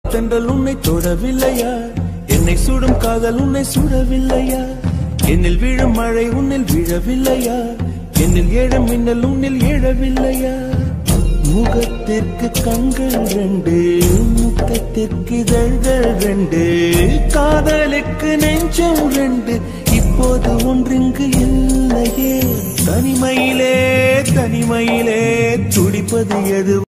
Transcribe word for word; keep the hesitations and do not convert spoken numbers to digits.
தென்றல் உன்னை தொடவில்லையா? என்னை சுடும் காதல் உன்னை சுடவில்லையா? என்னில் விழும் மழை உன்னில் விழவில்லையா? என்னில் ஏழும் மின்னல் உன்னில் எழவில்லையா? முகத்திற்கு கண்கள் ரெண்டு, முத்தத்திற்கு இதழ்கள் ரெண்டு, காதலுக்கு நெஞ்சம் ரெண்டு, இப்போது ஒன்றிங்கு இல்லையே. தனிமையிலே தனிமையிலே துடிப்பது எது?